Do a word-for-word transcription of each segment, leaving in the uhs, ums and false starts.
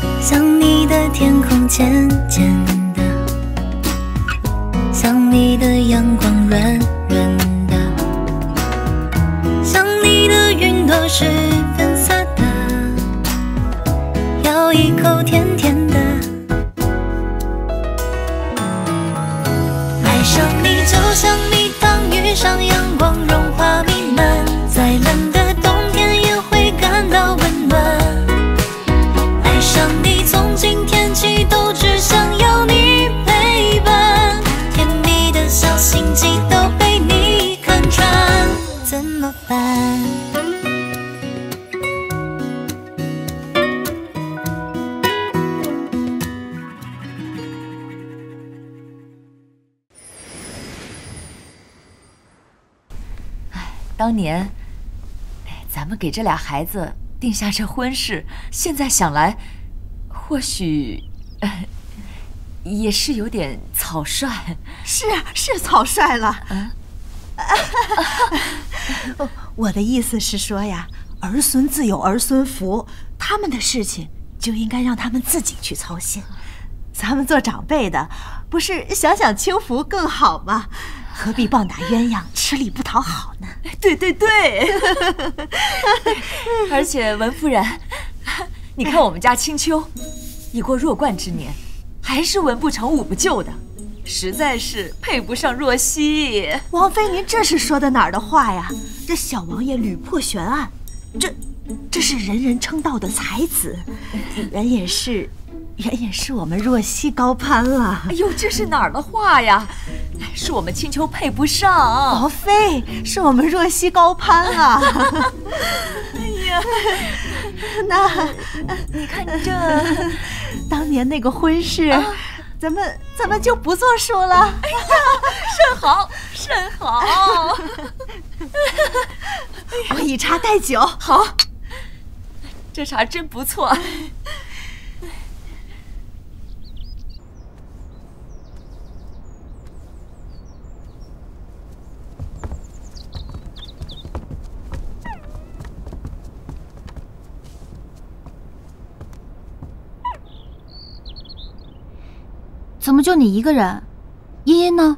想你的天空渐渐的，想你的阳光软软的，想你的云朵是粉色的，咬一口甜甜的。爱上你就像蜜糖遇上阳光融化弥漫，再冷的冬天也会感到温暖。爱上你从今天起都只想要你陪伴，甜蜜的小心机都被你看穿，怎么办？ 当年，哎，咱们给这俩孩子定下这婚事，现在想来，或许，呃，也是有点草率。 是啊，是草率了。嗯，我的意思是说呀，儿孙自有儿孙福，他们的事情就应该让他们自己去操心。咱们做长辈的，不是想想清福更好吗？何必棒打鸳鸯，吃力不讨好呢？ 对对对，而且文夫人，你看我们家青秋，已过弱冠之年，还是文不成武不就的，实在是配不上若曦。 王妃，您这是说的哪儿的话呀？这小王爷屡破悬案，这这是人人称道的才子，原也是。远远是我们若曦高攀了。 哎呦，这是哪儿的话呀？是我们青丘配不上。 王妃，是我们若曦高攀啊！ 哎呀， 那你看这当年那个婚事，啊、咱们咱们就不作数了。 哎呀，甚好，甚好！ 我以茶代酒。 好，这茶真不错。 怎么就你一个人？茵茵呢？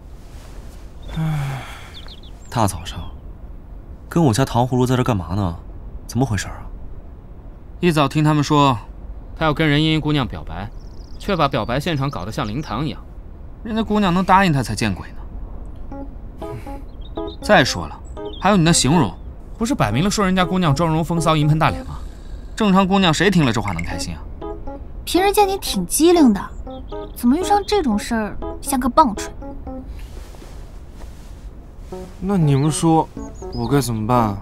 唉，大早上，跟我家糖葫芦在这干嘛呢？怎么回事啊？ 一早听他们说，他要跟任茵茵姑娘表白，却把表白现场搞得像灵堂一样，人家姑娘能答应他才见鬼呢。再说了，还有你那形容，不是摆明了说人家姑娘妆容风骚、银盆大脸吗？正常姑娘谁听了这话能开心啊？ 平时见你挺机灵的。怎么遇上这种事儿像个棒槌？ 那你们说，我该怎么办啊？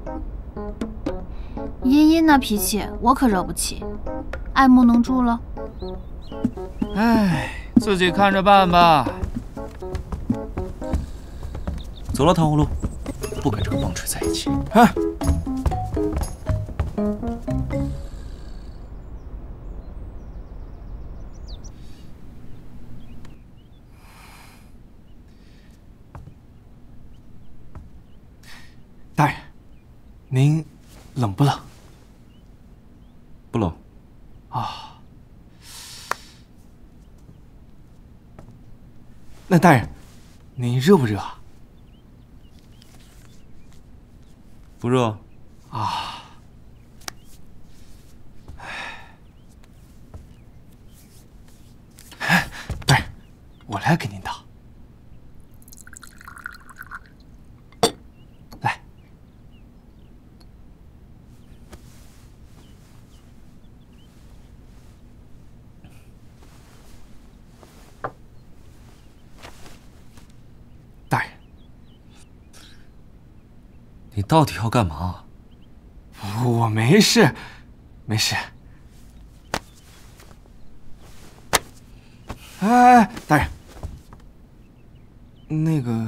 茵茵那脾气我可惹不起，爱莫能助了。 唉，自己看着办吧。 走了，糖葫芦，不跟这个棒槌在一起。 哎。大人，您冷不冷？ 不冷。 啊。那大人，您热不热啊？ 不热。 啊。哎，大人，我来给您倒。 你到底要干嘛？ 我没事，没事。哎哎，大人，那个，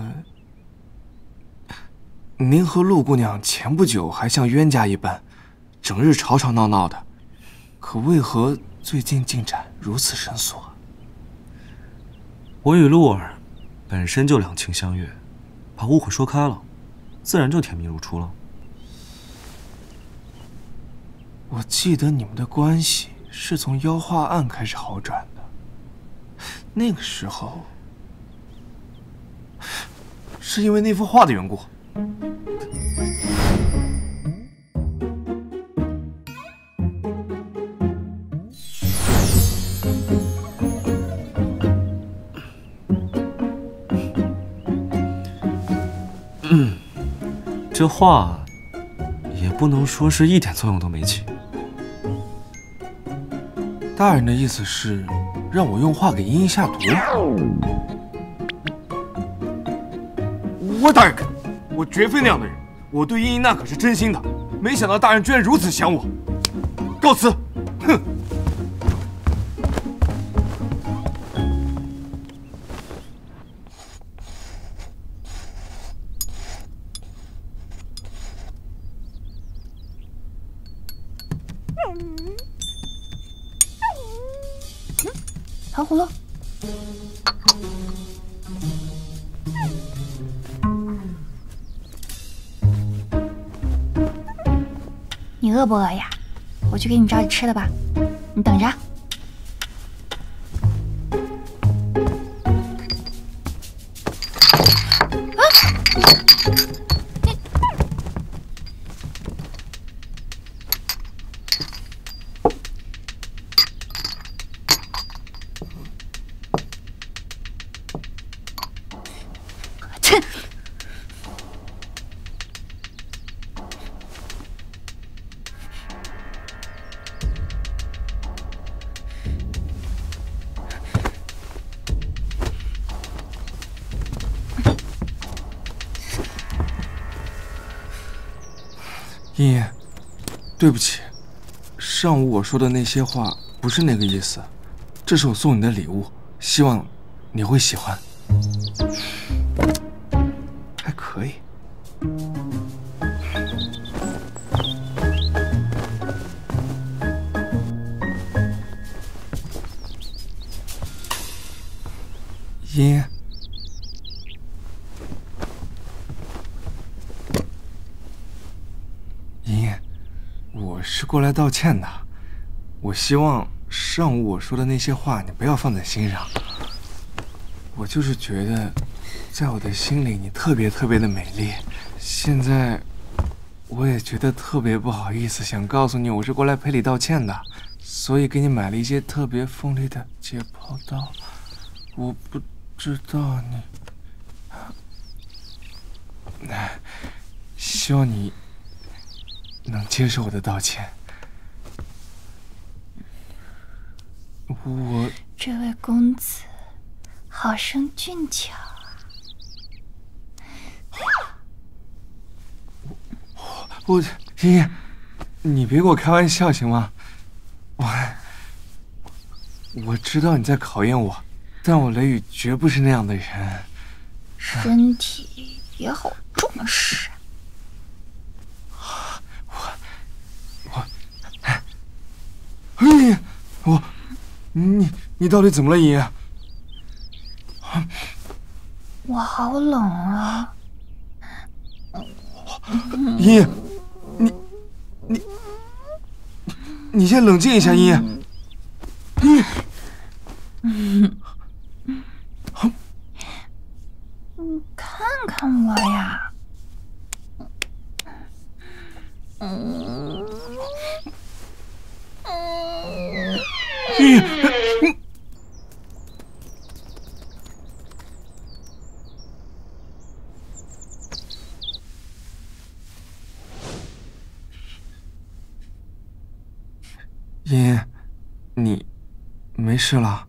您和陆姑娘前不久还像冤家一般，整日吵吵闹闹的，可为何最近进展如此生疏啊？ 我与陆儿本身就两情相悦，把误会说开了。自然就甜蜜如初了。 我记得你们的关系是从妖化案开始好转的。那个时候，是因为那幅画的缘故。 嗯，这画也不能说是一点作用都没起。 大人的意思是让我用画给茵茵下毒？我大人，我绝非那样的人，我对茵茵那可是真心的，没想到大人居然如此想我。告辞。哼。 糖葫芦，你饿不饿呀？我去给你找点吃的吧，你等着。 茵茵，对不起，上午我说的那些话不是那个意思，这是我送你的礼物，希望你会喜欢。还可以。茵茵。茵茵，我是过来道歉的。我希望上午我说的那些话你不要放在心上。我就是觉得，在我的心里你特别特别的美丽。现在，我也觉得特别不好意思，想告诉你我是过来赔礼道歉的，所以给你买了一些特别锋利的解剖刀。我不知道你，希望你能接受我的道歉。我这位公子好生俊俏啊！ 我茵茵，你别给我开玩笑行吗？我我知道你在考验我，但我雷雨绝不是那样的人。 身体也好重视。 哎，我，你你到底怎么了，茵茵？ 我好冷啊！ 茵茵，你你你先冷静一下，茵茵。茵茵， 你看看我呀。嗯。 茵茵，茵茵，你没事了？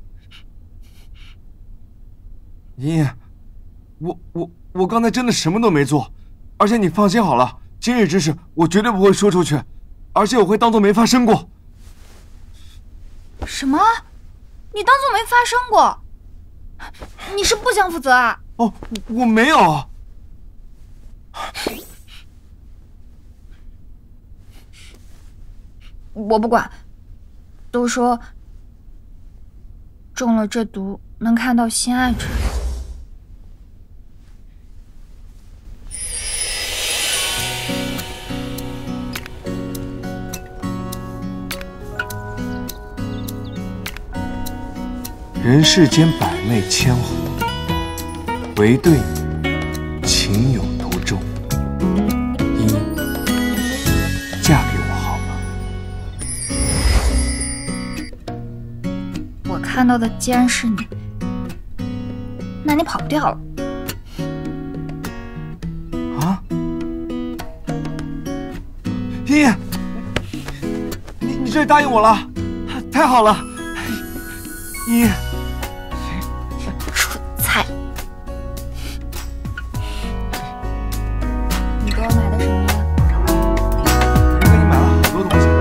茵茵，我我我刚才真的什么都没做，而且你放心好了，今日之事我绝对不会说出去，而且我会当做没发生过。 什么？你当做没发生过？你是不想负责啊？ 哦，我没有。 我不管。都说中了这毒能看到心爱之人。 人世间百媚千红，唯对你情有独钟。一，嫁给我好吗？ 我看到的既然是你，那你跑不掉了。 啊？依依，你你这答应我了，太好了！依依。 蠢材！你给我买的什么呀？ 我给你买了好多东西。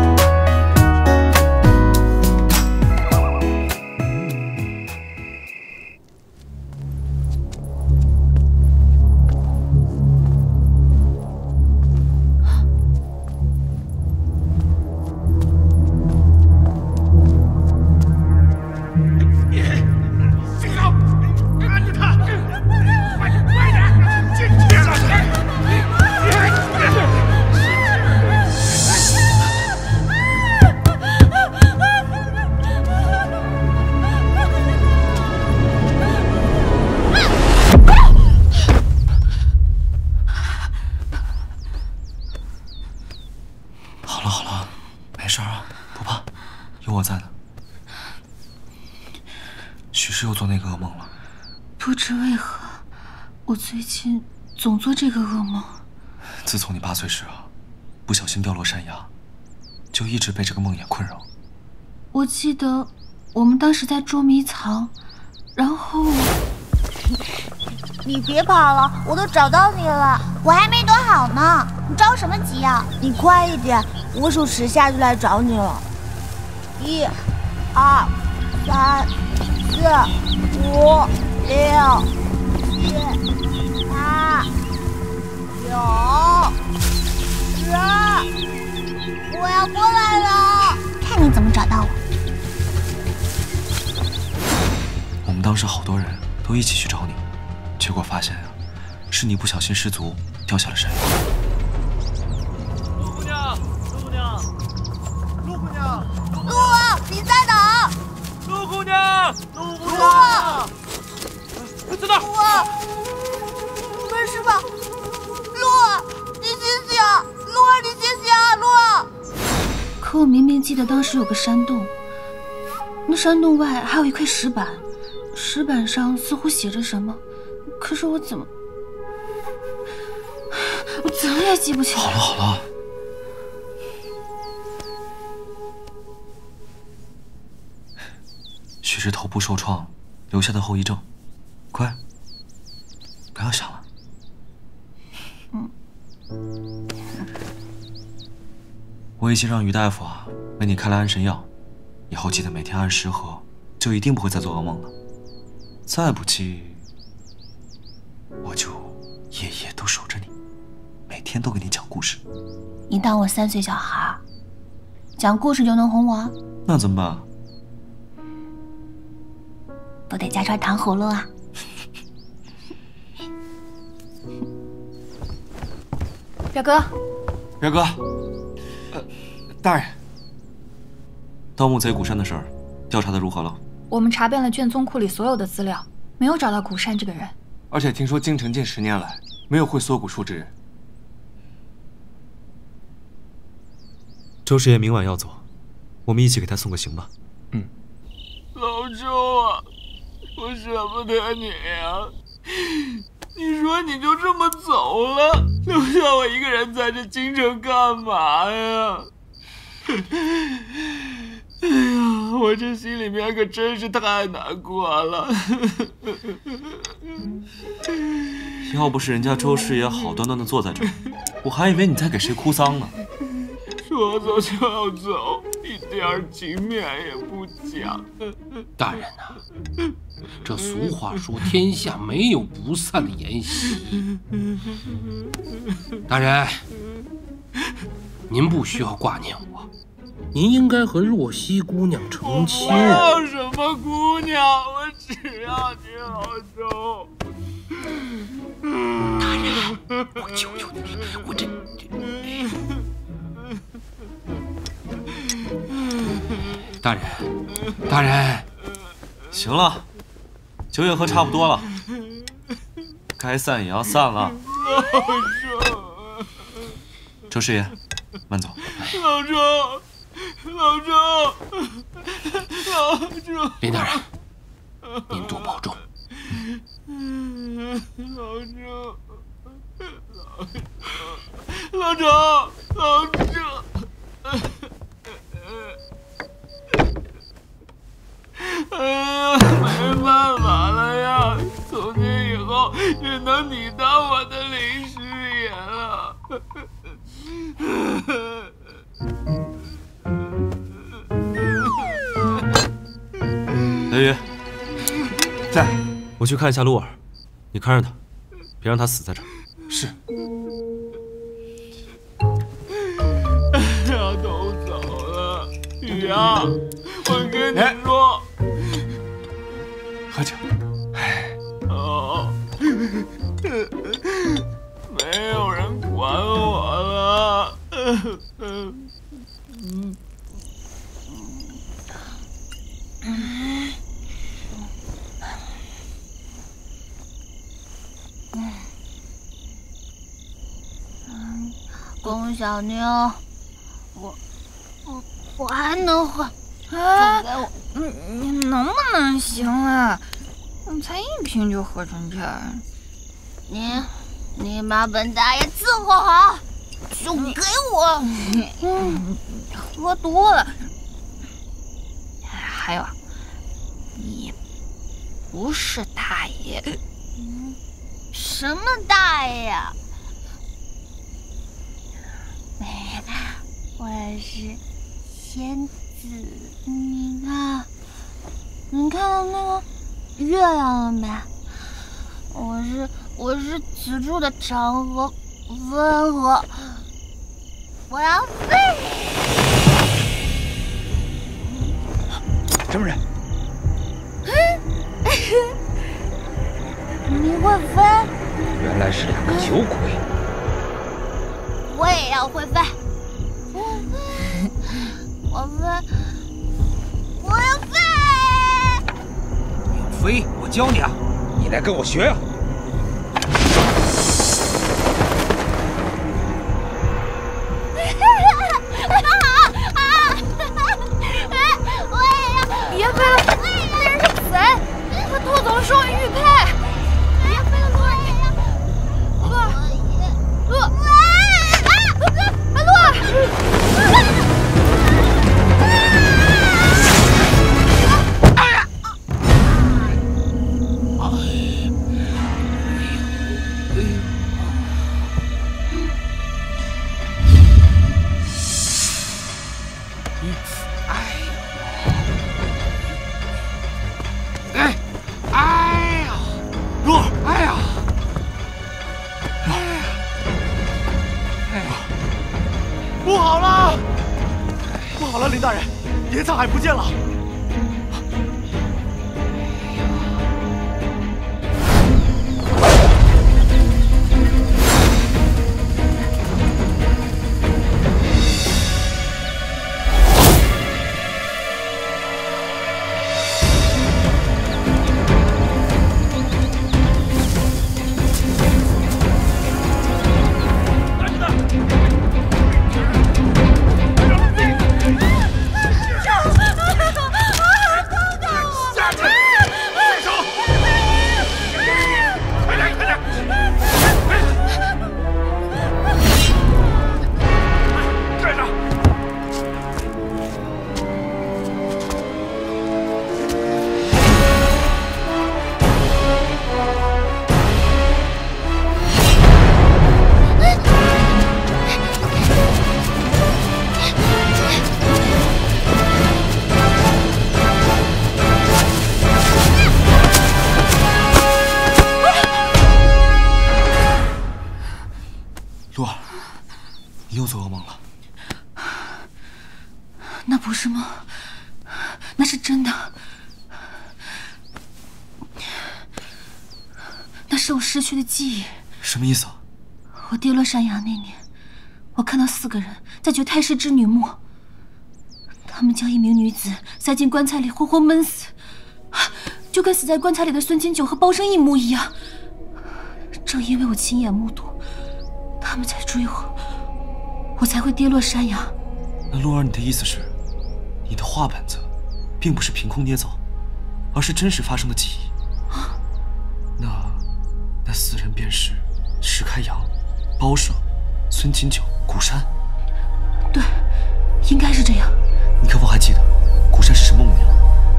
又做那个噩梦了， 不知为何，我最近总做这个噩梦。 自从你八岁时啊，不小心掉落山崖，就一直被这个梦魇困扰。 我记得我们当时在捉迷藏，然后你别跑了，我都找到你了，我还没躲好呢，你着什么急啊？你快一点，我数十下就来找你了。一、二、三。四、五、六、七、八、九、十，我要过来了！ 看你怎么找到我！ 我们当时好多人都一起去找你，结果发现呀、啊，是你不小心失足掉下了山崖。 陆姑娘，陆姑娘，陆姑娘， 陆，你在哪？ 陆姑娘，陆姑娘， 在哪？ 陆，没事吧？陆，你醒醒！陆儿，你醒醒啊！陆。 可我明明记得当时有个山洞，那山洞外还有一块石板，石板上似乎写着什么，可是我怎么，我怎么也记不起来。 好了好了。许是头部受创留下的后遗症，乖，不要想了。 嗯， 我已经让于大夫啊为你开了安神药，以后记得每天按时喝，就一定不会再做噩梦了。再不济，我就夜夜都守着你，每天都给你讲故事。 你当我三岁小孩，讲故事就能哄我？ 那怎么办？ 不得加串糖葫芦啊！表哥， 表哥， 呃，大人， 盗墓贼古山的事儿调查的如何了？ 我们查遍了卷宗库里所有的资料，没有找到古山这个人。 而且听说京城近十年来没有会缩骨术之人。 周师爷明晚要走，我们一起给他送个行吧。 嗯。 老周啊，我舍不得你呀！你说你就这么走了，留下我一个人在这京城干嘛呀？哎呀，我这心里面可真是太难过了。 要不是人家周师爷好端端的坐在这儿，我还以为你在给谁哭丧呢。 说走就要走，一点情面也不讲。 大人呐、啊，这俗话说天下没有不散的筵席。大人，您不需要挂念我，您应该和若曦姑娘成亲。 我要什么姑娘？我只要你老周。 大人，我求求你，我这这。大人，大人， 行了，酒也喝差不多了，该散也要散了。 老周， 周师爷，慢走。 老周，老周，老周， 林大人，您多保重。 老周，老周，老周，哎呀，没办法了呀！从今以后只能你当我的林师爷了。 雷雨， 在。 我去看一下鹿儿，你看着他，别让他死在这儿。 是。 他都走了，雨阳，我跟你说， 喝酒。 哦，没有人管我了。嗯。 龚小妞，我我我还能喝， 啊， 给我， 你你能不能行啊？我才一瓶就喝成这样。 你你把本大爷伺候好，就给我。 嗯，喝多了。还有啊，你不是大爷。 嗯，什么大爷呀？我是仙子，你看，你看到那个月亮了没？我是我是此处的长河温河，我要飞。 什么人？ 你会飞？ 原来是两个酒鬼。 我也要会飞。我飞，我要飞！ 你要飞，我教你啊！你来跟我学呀、啊！ 我也要！ 别飞了，那人是贼，他偷走了双玉玉佩。别飞了，洛儿！洛儿，洛儿，啊！洛儿！ 大人，野草海不见了。 鹿儿，你又做噩梦了。 那不是梦，那是真的。那是我失去的记忆。 什么意思啊？ 我跌落山崖那年，我看到四个人在掘太师之女墓，他们将一名女子塞进棺材里活活闷死。 就跟死在棺材里的孙金九和包生一模一样。正因为我亲眼目睹他们在追我，我才会跌落山崖。 那洛儿，你的意思是，你的画本子并不是凭空捏造，而是真实发生的记忆？ 啊， 那那四人便是石开阳、包胜、孙金九、古山。 对，应该是这样。 你可否还记得古山是什么模样？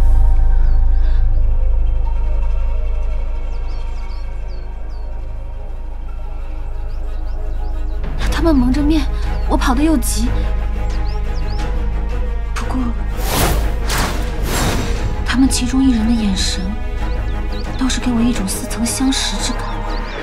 他们蒙着面，我跑得又急。不过，他们其中一人的眼神，倒是给我一种似曾相识之感。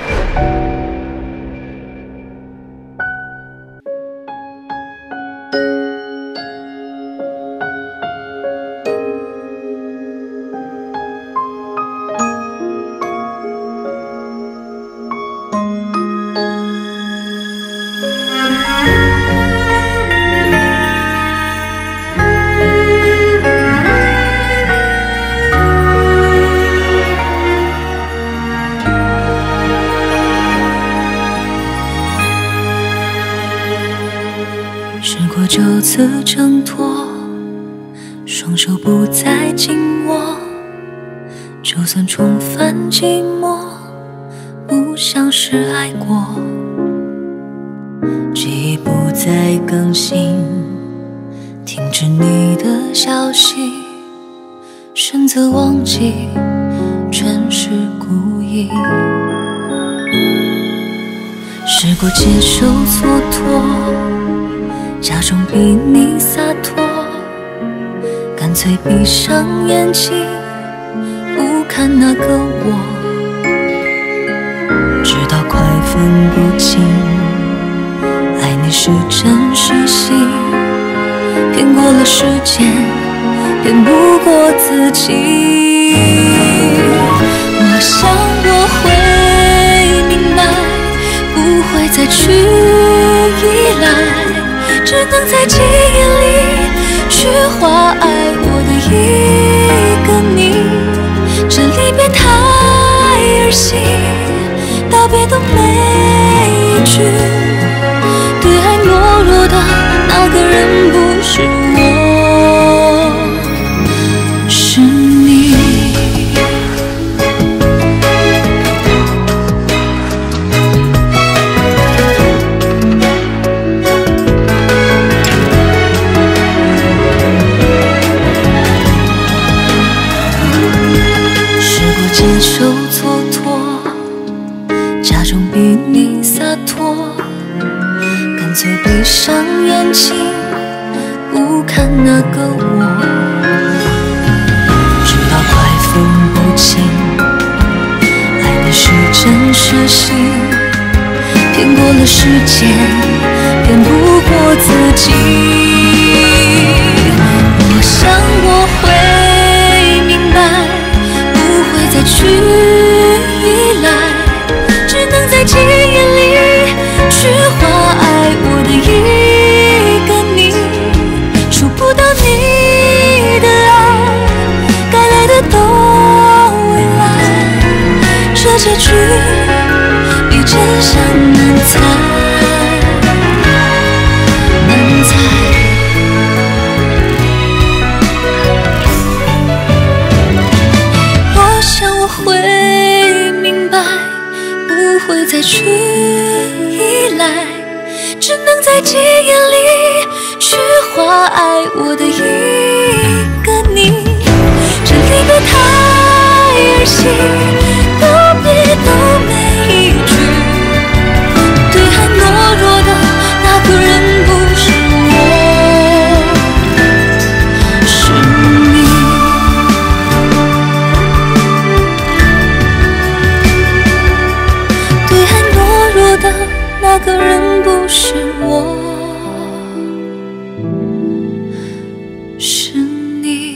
就此挣脱，双手不再紧握，就算重返寂寞，不像是爱过。记忆不再更新，停止你的消息，选择忘记，全是故意。试过接受蹉跎，假装比你洒脱，干脆闭上眼睛，不看那个我，直到快分不清，爱你是真是戏，骗过了时间，骗不过自己。我想我会明白，不会再去依赖，只能在记忆里去画爱我的一个你。这离别太儿戏，道别的每一句，对爱懦弱的那个人不是我，是你。接受蹉跎，假装比你洒脱，干脆闭上眼睛，不看那个我，直到快分不清，爱你是真是戏，骗过了时间，骗不过自己。我想我会明白，再去依赖，只能在记忆里去画爱我的一个你。触不到你的爱，该来的都未来，这结局比真相难猜，难猜。会明白，不会再去依赖，只能在记忆里去画爱我的一个你。这离别太儿戏，道别的每一句，对爱懦弱的那个人不是我，是你。那个人不是我，是你。